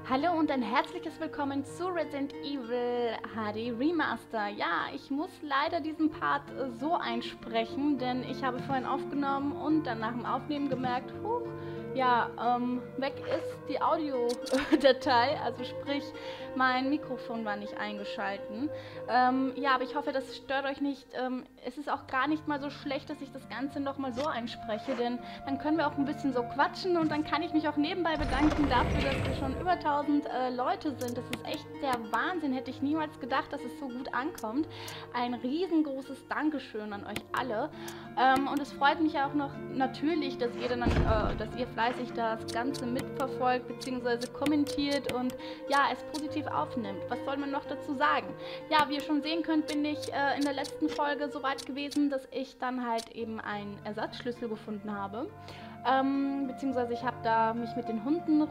Hallo und ein herzliches Willkommen zu Resident Evil HD Remaster. Ja, ich muss leider diesen Part so einsprechen, denn ich habe vorhin aufgenommen und dann nach dem Aufnehmen gemerkt, huch, ja, weg ist die Audiodatei, also sprich, mein Mikrofon war nicht eingeschalten. Ja, aber ich hoffe, das stört euch nicht. Es ist auch gar nicht mal so schlecht, dass ich das Ganze nochmal so einspreche, denn dann können wir auch ein bisschen so quatschen und dann kann ich mich auch nebenbei bedanken dafür, dass wir schon über 1000 Leute sind. Das ist echt der Wahnsinn. Hätte ich niemals gedacht, dass es so gut ankommt. Ein riesengroßes Dankeschön an euch alle. Und es freut mich auch noch natürlich, dass ihr dann, dass ihr fleißig das Ganze mitverfolgt bzw. kommentiert und ja, es positiv aufnimmt. Was soll man noch dazu sagen? Ja, wie ihr schon sehen könnt, bin ich in der letzten Folge so weit gewesen, dass ich dann halt eben einen Ersatzschlüssel gefunden habe. Beziehungsweise ich habe da mich mit den Hunden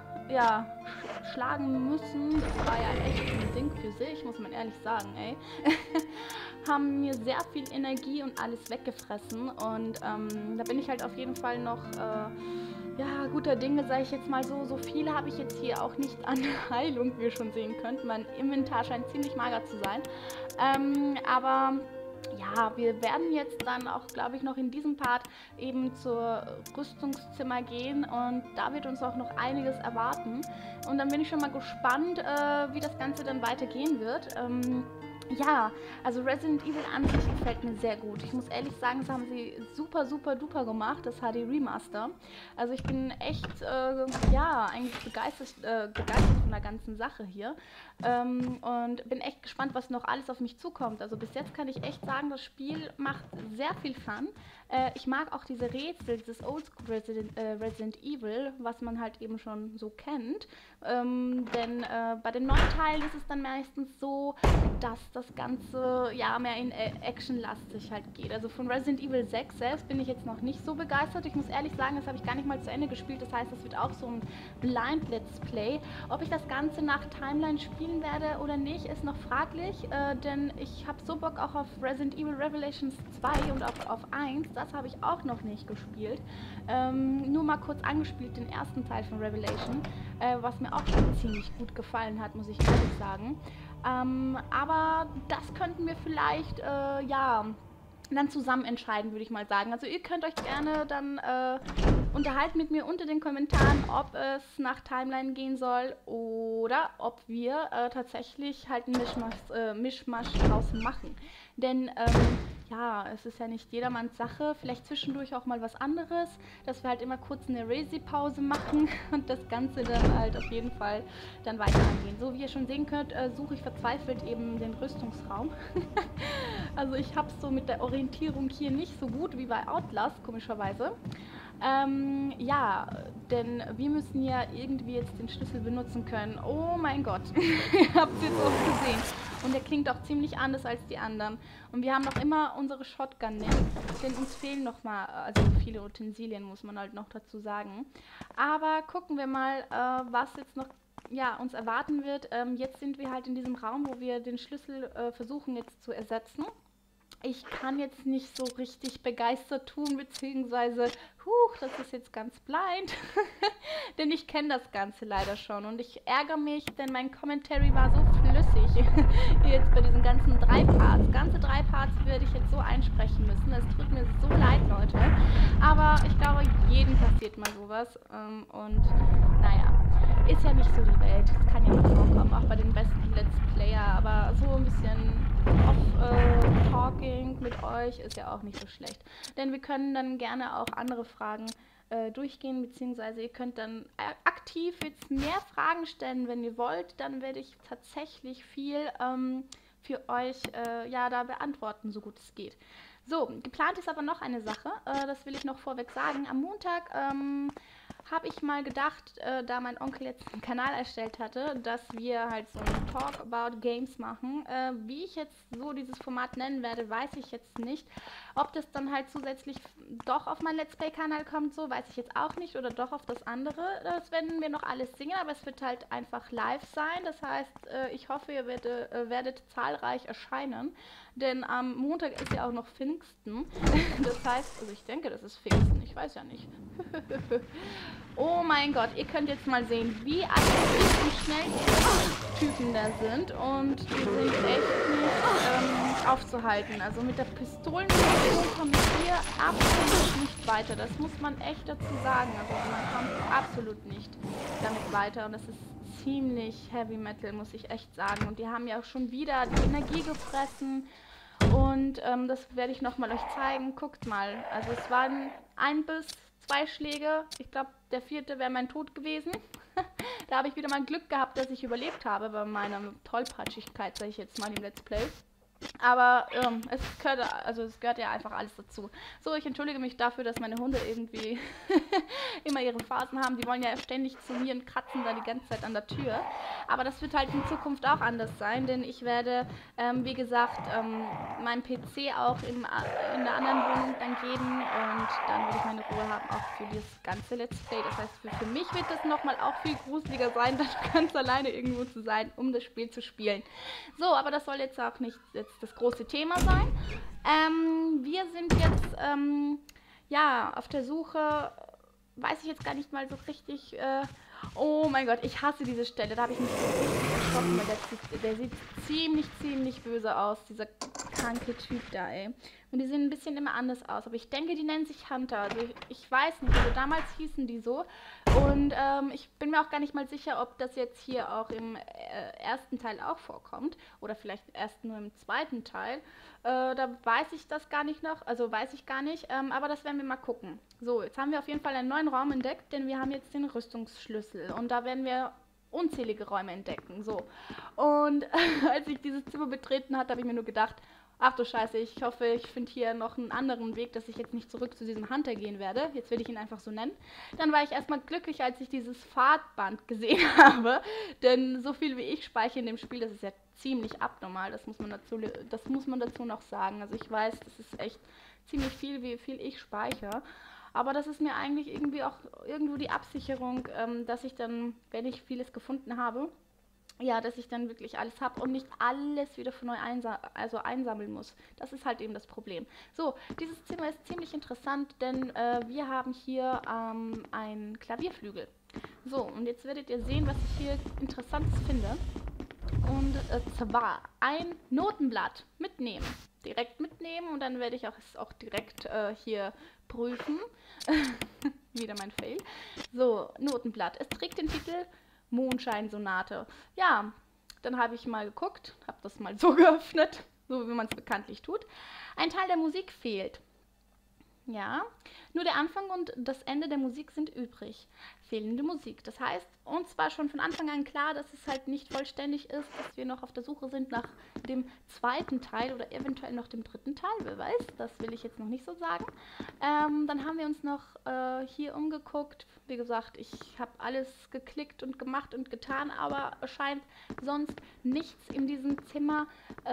schlagen müssen. Das war ja echt ein Ding für sich, muss man ehrlich sagen, ey. Haben mir sehr viel Energie und alles weggefressen und da bin ich halt auf jeden Fall noch ja, guter Dinge, sage ich jetzt mal so. So viel habe ich jetzt hier auch nicht an Heilung, wie ihr schon sehen könnt. Mein Inventar scheint ziemlich mager zu sein. Aber ja, wir werden jetzt dann auch, glaube ich, noch in diesem Part eben zur Rüstungszimmer gehen und da wird uns auch noch einiges erwarten. Und dann bin ich schon mal gespannt, wie das Ganze dann weitergehen wird. Ja, also Resident Evil an sich gefällt mir sehr gut. Ich muss ehrlich sagen, das haben sie super, super, duper gemacht, das HD Remaster. Also ich bin echt, ja, eigentlich begeistert von der ganzen Sache hier. Und bin echt gespannt, was noch alles auf mich zukommt. Also bis jetzt kann ich echt sagen, das Spiel macht sehr viel Fun. Ich mag auch diese Rätsel, dieses Oldschool Resident Evil, was man halt eben schon so kennt. Denn bei den neuen Teilen ist es dann meistens so, dass das Ganze ja mehr in actionlastig halt geht. Also von Resident Evil 6 selbst bin ich jetzt noch nicht so begeistert. Ich muss ehrlich sagen, das habe ich gar nicht mal zu Ende gespielt. Das heißt, das wird auch so ein Blind Let's Play. Ob ich das Ganze nach Timeline spielen werde oder nicht, ist noch fraglich. Denn ich habe so Bock auch auf Resident Evil Revelations 2 und auch auf 1. Das habe ich auch noch nicht gespielt. Nur mal kurz angespielt, den ersten Teil von Revelation, was mir auch schon ziemlich gut gefallen hat, muss ich ehrlich sagen. Aber das könnten wir vielleicht, ja, dann zusammen entscheiden, würde ich mal sagen. Also ihr könnt euch gerne dann unterhalten mit mir unter den Kommentaren, ob es nach Timeline gehen soll oder ob wir tatsächlich halt einen Mischmasch draus machen. Denn ja, es ist ja nicht jedermanns Sache, vielleicht zwischendurch auch mal was anderes, dass wir halt immer kurz eine Resi-Pause machen und das Ganze dann halt auf jeden Fall dann weiter angehen. So wie ihr schon sehen könnt, suche ich verzweifelt eben den Rüstungsraum. Also ich habe es so mit der Orientierung hier nicht so gut wie bei Outlast, komischerweise. Ja, denn wir müssen ja irgendwie jetzt den Schlüssel benutzen können. Oh mein Gott, ihr habt es jetzt auch gesehen. Und der klingt auch ziemlich anders als die anderen. Und wir haben noch immer unsere Shotgun nicht, denn uns fehlen noch mal, also viele Utensilien, muss man halt noch dazu sagen. Aber gucken wir mal, was jetzt noch ja, uns erwarten wird. Jetzt sind wir halt in diesem Raum, wo wir den Schlüssel versuchen jetzt zu ersetzen. Ich kann jetzt nicht so richtig begeistert tun, beziehungsweise, das ist jetzt ganz blind, denn ich kenne das Ganze leider schon und ich ärgere mich, denn mein Commentary war so flüssig, jetzt bei diesen ganzen 3 Parts. Ganze 3 Parts würde ich jetzt so einsprechen müssen, es tut mir so leid, Leute, aber ich glaube, jedem passiert mal sowas und naja. Ist ja nicht so die Welt, das kann ja mal vorkommen, auch bei den besten Let's Player, aber so ein bisschen Off-Talking mit euch ist ja auch nicht so schlecht. Denn wir können dann gerne auch andere Fragen durchgehen, beziehungsweise ihr könnt dann aktiv jetzt mehr Fragen stellen, wenn ihr wollt, dann werde ich tatsächlich viel für euch ja, da beantworten, so gut es geht. So, geplant ist aber noch eine Sache, das will ich noch vorweg sagen. Am Montag habe ich mal gedacht, da mein Onkel jetzt einen Kanal erstellt hatte, dass wir halt so ein Talk about Games machen. Wie ich jetzt so dieses Format nennen werde, weiß ich jetzt nicht. Ob das dann halt zusätzlich doch auf meinen Let's Play-Kanal kommt, so weiß ich jetzt auch nicht. Oder doch auf das andere. Das werden wir noch alles singen, aber es wird halt einfach live sein. Das heißt, ich hoffe, ihr werdet zahlreich erscheinen. Denn am Montag ist ja auch noch Pfingsten. Das heißt, also ich denke, das ist Pfingsten. Ich weiß ja nicht. Oh mein Gott, ihr könnt jetzt mal sehen, wie aggressiv schnellsten Typen da sind und die sind echt nicht aufzuhalten. Also mit der Pistolenmunition kommen wir absolut nicht weiter. Das muss man echt dazu sagen. Also man kommt absolut nicht damit weiter und das ist ziemlich Heavy Metal, muss ich echt sagen. Und die haben ja auch schon wieder die Energie gefressen. Und das werde ich nochmal euch zeigen. Guckt mal. Also es waren 1 bis 2 Schläge. Ich glaube, der 4. wäre mein Tod gewesen. Da habe ich wieder mal Glück gehabt, dass ich überlebt habe bei meiner Tollpatschigkeit, sage ich jetzt mal im Let's Play. Aber es gehört ja einfach alles dazu. So, ich entschuldige mich dafür, dass meine Hunde irgendwie immer ihre Phasen haben. Die wollen ja ständig zu mir und kratzen da die ganze Zeit an der Tür. Aber das wird halt in Zukunft auch anders sein, denn ich werde, wie gesagt, meinen PC auch in der anderen Wohnung dann geben und dann werde ich meine Ruhe haben, auch für das ganze Let's Play. Das heißt, für mich wird das nochmal auch viel gruseliger sein, dann ganz alleine irgendwo zu sein, um das Spiel zu spielen. So, aber das soll jetzt auch nicht das große Thema sein. Wir sind jetzt ja auf der Suche, weiß ich jetzt gar nicht mal so richtig. Oh mein Gott, ich hasse diese Stelle. Da habe ich mich so richtig erschrocken, weil der sieht ziemlich böse aus, dieser kranke Typ da, ey. Und die sehen ein bisschen immer anders aus. Aber ich denke, die nennen sich Hunter. Also ich weiß nicht, also damals hießen die so. Und ich bin mir auch gar nicht mal sicher, ob das jetzt hier auch im ersten Teil auch vorkommt. Oder vielleicht erst nur im zweiten Teil. Da weiß ich das gar nicht noch. Also weiß ich gar nicht. Aber das werden wir mal gucken. So, jetzt haben wir auf jeden Fall einen neuen Raum entdeckt, denn wir haben jetzt den Rüstungsschlüssel. Und da werden wir unzählige Räume entdecken. So. Und als ich dieses Zimmer betreten hatte, habe ich mir nur gedacht, ach du Scheiße, ich hoffe, ich finde hier noch einen anderen Weg, dass ich jetzt nicht zurück zu diesem Hunter gehen werde. Jetzt will ich ihn einfach so nennen. Dann war ich erstmal glücklich, als ich dieses Fahrtband gesehen habe. Denn so viel wie ich speichere in dem Spiel, das ist ja ziemlich abnormal. Das muss man dazu noch sagen. Also ich weiß, das ist echt ziemlich viel, wie viel ich speichere. Aber das ist mir eigentlich irgendwie auch irgendwo die Absicherung, dass ich dann, wenn ich vieles gefunden habe, ja, dass ich dann wirklich alles habe und nicht alles wieder von neu einsammeln muss. Das ist halt eben das Problem. So, dieses Zimmer ist ziemlich interessant, denn wir haben hier einen Klavierflügel. So, und jetzt werdet ihr sehen, was ich hier Interessantes finde. Und zwar ein Notenblatt mitnehmen. Direkt mitnehmen und dann werde ich es auch direkt hier prüfen. Wieder mein Fail. So, Notenblatt. Es trägt den Titel Mondscheinsonate. Ja, dann habe ich mal geguckt, habe das mal so geöffnet, so wie man es bekanntlich tut. Ein Teil der Musik fehlt. Ja, nur der Anfang und das Ende der Musik sind übrig. Fehlende Musik. Das heißt, uns war schon von Anfang an klar, dass es halt nicht vollständig ist, dass wir noch auf der Suche sind nach dem zweiten Teil oder eventuell noch dem dritten Teil. Wer weiß, das will ich jetzt noch nicht so sagen. Dann haben wir uns noch hier umgeguckt. Wie gesagt, ich habe alles geklickt und gemacht und getan, aber es scheint sonst nichts in diesem Zimmer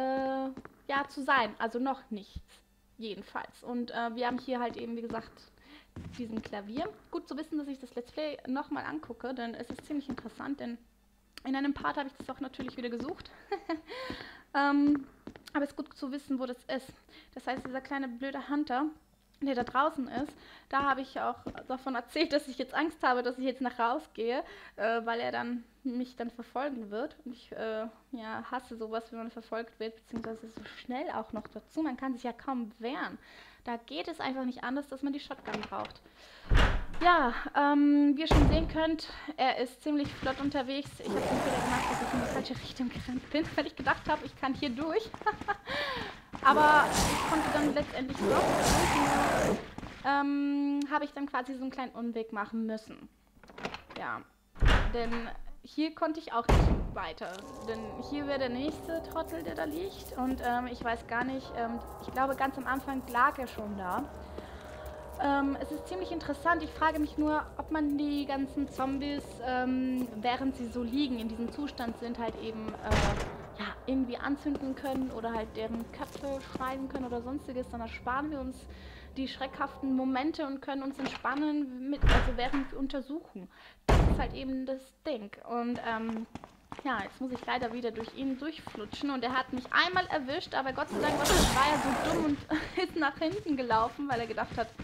ja, zu sein. Also noch nichts. Jedenfalls. Und wir haben hier halt eben, wie gesagt, diesen Klavier. Gut zu wissen, dass ich das Let's Play nochmal angucke, denn es ist ziemlich interessant, denn in einem Part habe ich das auch natürlich wieder gesucht. Aber es ist gut zu wissen, wo das ist. Das heißt, dieser kleine blöde Hunter, der da draußen ist, da habe ich auch davon erzählt, dass ich jetzt Angst habe, dass ich jetzt nach rausgehe, weil er dann mich dann verfolgen wird. Und ich ja, hasse sowas, wenn man verfolgt wird, beziehungsweise so schnell auch noch dazu. Man kann sich ja kaum wehren. Da geht es einfach nicht anders, dass man die Shotgun braucht. Ja, wie ihr schon sehen könnt, er ist ziemlich flott unterwegs. Ich habe den Fehler gemacht, dass ich in die falsche Richtung gerannt bin, weil ich gedacht habe, ich kann hier durch. Aber ich konnte dann letztendlich doch, habe ich dann quasi so einen kleinen Umweg machen müssen. Ja, denn hier konnte ich auch nicht weiter. Denn hier wäre der nächste Trottel, der da liegt. Und ich weiß gar nicht, ich glaube ganz am Anfang lag er schon da. Es ist ziemlich interessant. Ich frage mich nur, ob man die ganzen Zombies, während sie so liegen, in diesem Zustand sind, halt eben ja, irgendwie anzünden können oder halt deren Köpfe schneiden können oder sonstiges. Dann ersparen wir uns die schreckhaften Momente und können uns entspannen, also während wir untersuchen. Das ist halt eben das Ding. Und ja, jetzt muss ich leider wieder durch ihn durchflutschen und er hat mich einmal erwischt, aber Gott sei Dank war er so dumm und ist nach hinten gelaufen, weil er gedacht hat,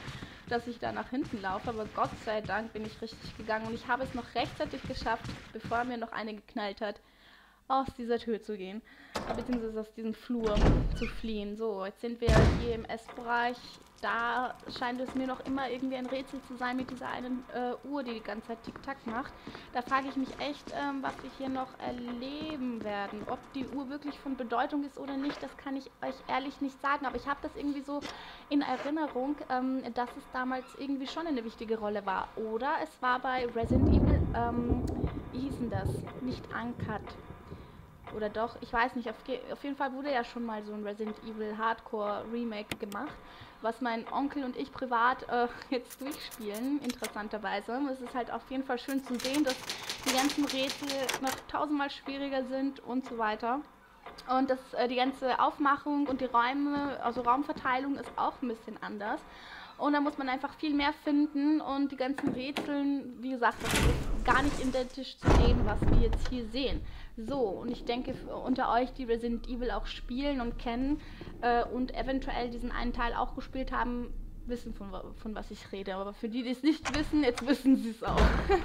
dass ich da nach hinten laufe, aber Gott sei Dank bin ich richtig gegangen und ich habe es noch rechtzeitig geschafft, bevor mir noch eine geknallt hat, aus dieser Tür zu gehen, beziehungsweise aus diesem Flur zu fliehen. So, jetzt sind wir hier im Essbereich. Da scheint es mir noch immer irgendwie ein Rätsel zu sein mit dieser einen Uhr, die ganze Zeit Tick-Tack macht. Da frage ich mich echt, was wir hier noch erleben werden. Ob die Uhr wirklich von Bedeutung ist oder nicht, das kann ich euch ehrlich nicht sagen. Aber ich habe das irgendwie so in Erinnerung, dass es damals irgendwie schon eine wichtige Rolle war. Oder es war bei Resident Evil, wie hieß denn das? Nicht Uncut. Oder doch, ich weiß nicht, auf jeden Fall wurde ja schon mal so ein Resident Evil Hardcore Remake gemacht, was mein Onkel und ich privat jetzt durchspielen, interessanterweise. Es ist halt auf jeden Fall schön zu sehen, dass die ganzen Rätsel noch tausendmal schwieriger sind und so weiter. Und dass die ganze Aufmachung und die Räume, also Raumverteilung ist auch ein bisschen anders. Und da muss man einfach viel mehr finden und die ganzen Rätseln, wie gesagt, das ist gar nicht identisch zu dem, was wir jetzt hier sehen. So, und ich denke, unter euch, die Resident Evil auch spielen und kennen und eventuell diesen einen Teil auch gespielt haben, wissen von was ich rede. Aber für die, die es nicht wissen, jetzt wissen sie es auch.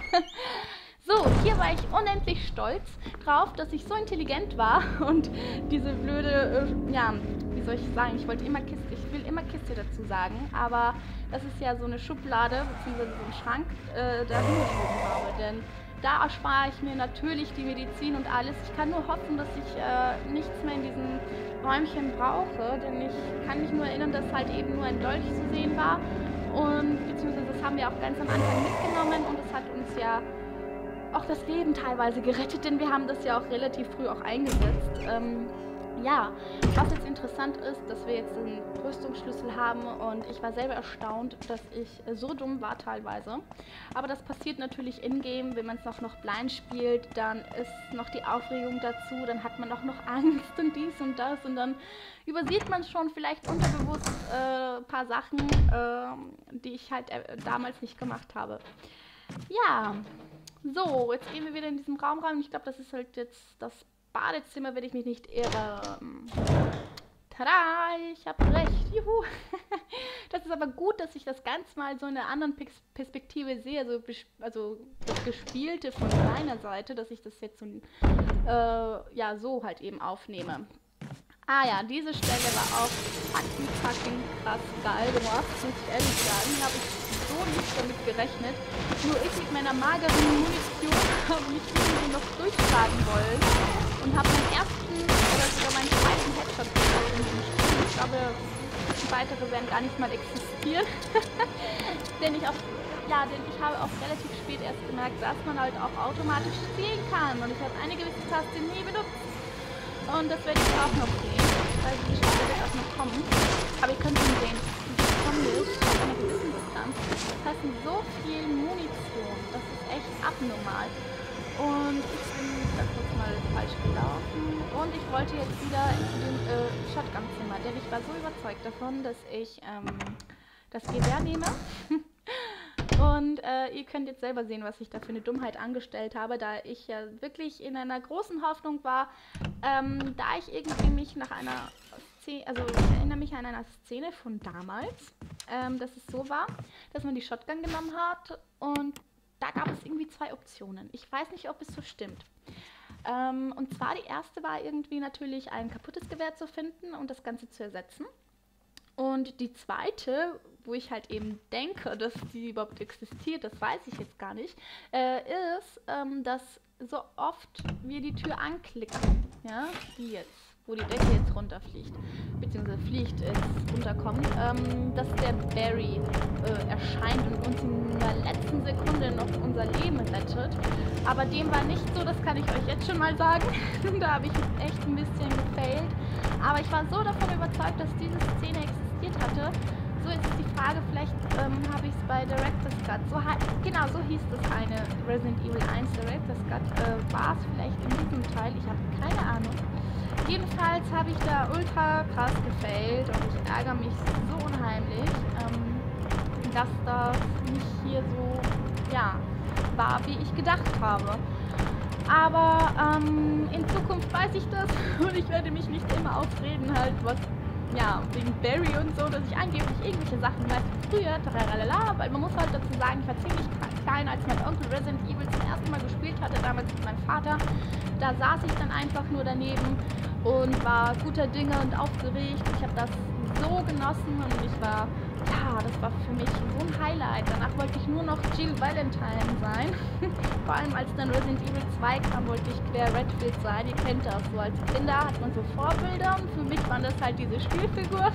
So, hier war ich unendlich stolz drauf, dass ich so intelligent war und diese blöde, ja, wie soll ich sagen, ich will immer Kiste dazu sagen, aber das ist ja so eine Schublade, beziehungsweise so ein Schrank, da hingeschoben habe, denn da erspare ich mir natürlich die Medizin und alles. Ich kann nur hoffen, dass ich nichts mehr in diesem Räumchen brauche, denn ich kann mich nur erinnern, dass halt eben nur ein Dolch zu sehen war und beziehungsweise das haben wir auch ganz am Anfang mitgenommen und es hat uns ja auch das Leben teilweise gerettet, denn wir haben das ja auch relativ früh auch eingesetzt. Ja, was jetzt interessant ist, dass wir jetzt einen Rüstungsschlüssel haben und ich war selber erstaunt, dass ich so dumm war teilweise. Aber das passiert natürlich in-game, wenn man es noch blind spielt, dann ist noch die Aufregung dazu, dann hat man auch noch Angst und dies und das und dann übersieht man schon vielleicht unterbewusst ein paar Sachen, die ich halt damals nicht gemacht habe. Ja. So, jetzt gehen wir wieder in diesen Raum rein. Ich glaube, das ist halt jetzt das Badezimmer, wenn ich mich nicht irre. Tada, ich habe recht. Juhu. Das ist aber gut, dass ich das Ganze mal so in einer anderen Perspektive sehe. Also das Gespielte von meiner Seite, dass ich das jetzt so, ja, so halt eben aufnehme. Ah ja, diese Stelle war auch fucking krass geil gemacht, muss ich ehrlich sagen. Habe ich so nicht damit gerechnet. Nur ich mit meiner mageren Munition habe mich irgendwie noch durchschlagen wollen und habe meinen ersten oder sogar meinen zweiten Headshot gemacht in diesem Spiel. Ich glaube, weitere werden gar nicht mal existieren. denn ich habe auch relativ spät erst gemerkt, dass man halt auch automatisch zielen kann. Und ich habe eine gewisse Taste nie benutzt. Und das werde ich auch noch sehen, weil die Stelle wird auch noch kommen. Aber ihr könnt schon sehen, die Zombies auf einer gewissen Distanz passen so viel Munition. Das ist echt abnormal. Und ich bin da kurz mal falsch gelaufen. Und ich wollte jetzt wieder in dem Shotgun-Zimmer, denn ich war so überzeugt davon, dass ich das Gewehr nehme. Und ihr könnt jetzt selber sehen, was ich da für eine Dummheit angestellt habe, da ich ja wirklich in einer großen Hoffnung war, da ich irgendwie mich nach einer Szene, also ich erinnere mich an einer Szene von damals, dass es so war, dass man die Shotgun genommen hat und da gab es irgendwie zwei Optionen. Ich weiß nicht, ob es so stimmt. Und zwar die erste war irgendwie natürlich ein kaputtes Gewehr zu finden und das Ganze zu ersetzen. Und die zweite, wo ich halt eben denke, dass die überhaupt existiert, das weiß ich jetzt gar nicht, ist, dass so oft wir die Tür anklicken, ja, die jetzt, wo die Decke jetzt runterfliegt, beziehungsweise fliegt, runterkommt, dass der Barry erscheint und uns in der letzten Sekunde noch unser Leben rettet. Aber dem war nicht so, das kann ich euch jetzt schon mal sagen. Da habe ich echt ein bisschen gefailt. Aber ich war so davon überzeugt, dass diese Szene existiert hatte. So, jetzt ist die Frage, vielleicht habe ich es bei Director's Cut, genau so hieß das eine Resident Evil 1 Director's Cut, war es vielleicht in diesem Teil, ich habe keine Ahnung. Jedenfalls habe ich da ultra krass gefailt und ich ärgere mich so unheimlich, dass das nicht hier so, ja, war, wie ich gedacht habe. Aber in Zukunft weiß ich das und ich werde mich nicht immer aufreden, halt, was ja, wegen Barry und so, dass ich angeblich irgendwelche Sachen weiß von früher, tralala, weil man muss halt dazu sagen, ich war ziemlich klein, als mein Onkel Resident Evil zum ersten Mal gespielt hatte, damals mit meinem Vater. Da saß ich dann einfach nur daneben und war guter Dinge und aufgeregt. Ich habe das so genossen und ich war, ja, das war für mich so ein Highlight. Danach wollte ich nur noch Jill Valentine sein. Vor allem als dann Resident Evil 2 kam, wollte ich Claire Redfield sein. Ihr kennt das so. Als Kinder hat man so Vorbilder und für mich waren das halt diese Spielfiguren.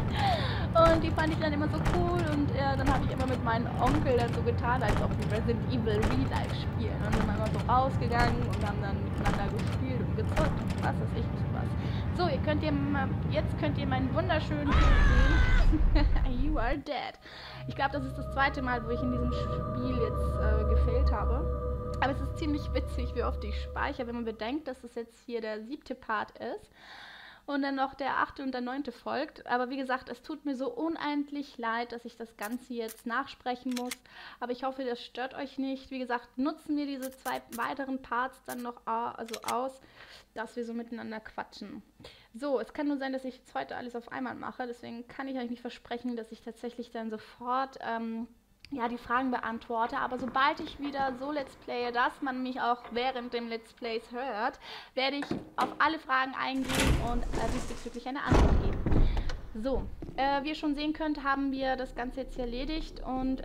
Und die fand ich dann immer so cool und dann habe ich immer mit meinem Onkel dann so getan, als ob wir Resident Evil Real Life spielen. Und dann sind wir immer so rausgegangen und haben dann miteinander gespielt und gezockt und was weiß ich nicht was. So, jetzt könnt ihr meinen wunderschönen Film sehen. You are dead. Ich glaube, das ist das zweite Mal, wo ich in diesem Spiel jetzt gefailt habe. Aber es ist ziemlich witzig, wie oft ich speichere, wenn man bedenkt, dass es jetzt hier der 7. Part ist. Und dann noch der 8. und der 9. folgt. Aber wie gesagt, es tut mir so unendlich leid, dass ich das Ganze jetzt nachsprechen muss. Aber ich hoffe, das stört euch nicht. Wie gesagt, nutzen wir diese 2 weiteren Parts dann noch aus, dass wir so miteinander quatschen. So, es kann nur sein, dass ich jetzt heute alles auf einmal mache. Deswegen kann ich euch nicht versprechen, dass ich tatsächlich dann sofort ja, die Fragen beantworte, aber sobald ich wieder so Let's Playe, dass man mich auch während dem Let's Plays hört, werde ich auf alle Fragen eingehen und diesbezüglich eine Antwort geben. So, wie ihr schon sehen könnt, haben wir das Ganze jetzt hier erledigt und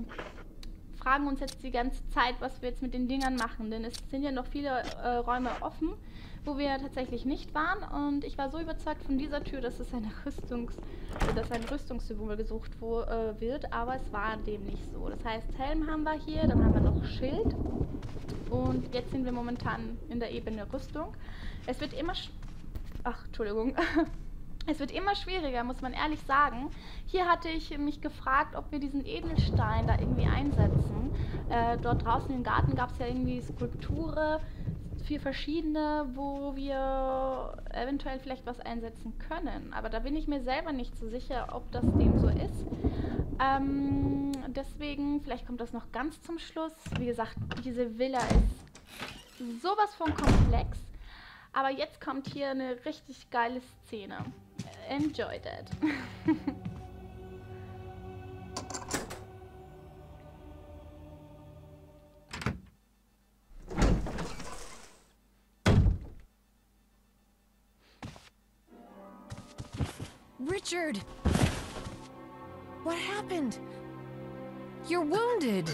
fragen uns jetzt die ganze Zeit, was wir jetzt mit den Dingern machen, denn es sind ja noch viele Räume offen, wo wir tatsächlich nicht waren und ich war so überzeugt von dieser Tür, dass es ein Rüstungssymbol gesucht wird, aber es war dem nicht so. Das heißt, Helm haben wir hier, dann haben wir noch Schild und jetzt sind wir momentan in der Ebene Rüstung. Es wird immer... Ach, Entschuldigung. Es wird immer schwieriger, muss man ehrlich sagen. Hier hatte ich mich gefragt, ob wir diesen Edelstein da irgendwie einsetzen. Dort draußen im Garten gab es ja irgendwie Skulpturen, 4 verschiedene, wo wir eventuell vielleicht was einsetzen können. Aber da bin ich mir selber nicht so sicher, ob das dem so ist. Deswegen, vielleicht kommt das noch ganz zum Schluss. Wie gesagt, diese Villa ist sowas von komplex. Aber jetzt kommt hier eine richtig geile Szene. Enjoy that. Richard! What happened? You're wounded!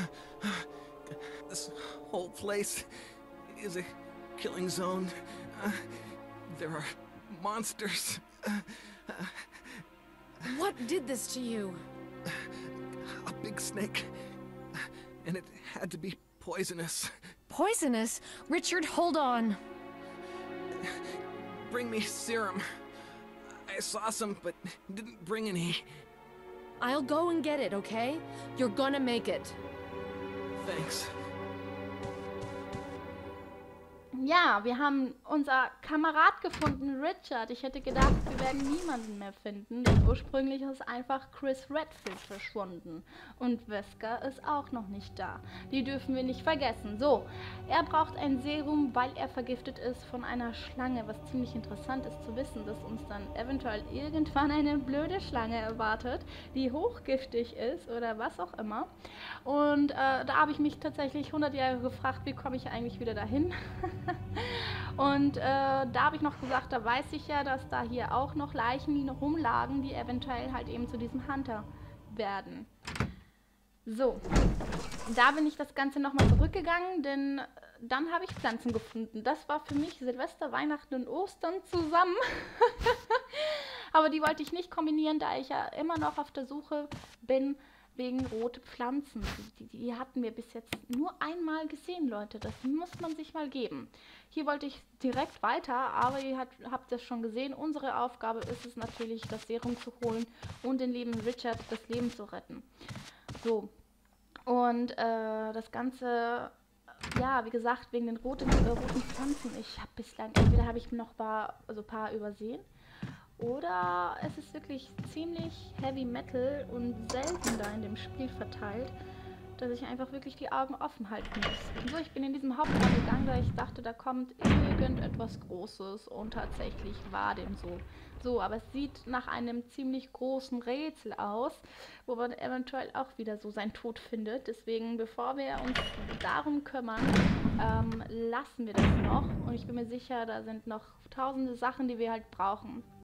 This whole place is a killing zone. There are monsters. What did this to you? A big snake. And it had to be poisonous. Poisonous? Richard, hold on. Bring me serum. I saw some, but didn't bring any. I'll go and get it, okay? You're gonna make it. Thanks. Ja, wir haben unser Kamerad gefunden, Richard. Ich hätte gedacht, wir werden niemanden mehr finden, denn ursprünglich ist einfach Chris Redfield verschwunden. Und Wesker ist auch noch nicht da. Die dürfen wir nicht vergessen. So, er braucht ein Serum, weil er vergiftet ist von einer Schlange, was ziemlich interessant ist zu wissen, dass uns dann eventuell irgendwann eine blöde Schlange erwartet, die hochgiftig ist oder was auch immer. Und da habe ich mich tatsächlich 100 Jahre gefragt, wie komme ich eigentlich wieder dahin? Und da habe ich noch gesagt, da weiß ich ja, dass da hier auch noch Leichen rumlagen, die eventuell halt eben zu diesem Hunter werden. So, da bin ich das Ganze nochmal zurückgegangen, denn dann habe ich Pflanzen gefunden. Das war für mich Silvester, Weihnachten und Ostern zusammen. Aber die wollte ich nicht kombinieren, da ich ja immer noch auf der Suche bin wegen rote Pflanzen. Die hatten wir bis jetzt nur einmal gesehen, Leute. Das muss man sich mal geben. Hier wollte ich direkt weiter, aber ihr habt das schon gesehen. Unsere Aufgabe ist es natürlich, das Serum zu holen und den lieben Richard das Leben zu retten. So. Und das Ganze, ja, wie gesagt, wegen den roten Pflanzen. Ich habe bislang, entweder habe ich noch ein paar übersehen, oder es ist wirklich ziemlich Heavy Metal und selten da in dem Spiel verteilt, dass ich einfach wirklich die Augen offen halten muss. Und so, ich bin in diesem Hauptraum gegangen, da ich dachte, da kommt irgendetwas Großes und tatsächlich war dem so. So, aber es sieht nach einem ziemlich großen Rätsel aus, wo man eventuell auch wieder so seinen Tod findet. Deswegen, bevor wir uns darum kümmern, lassen wir das noch. Und ich bin mir sicher, da sind noch tausende Sachen, die wir halt brauchen.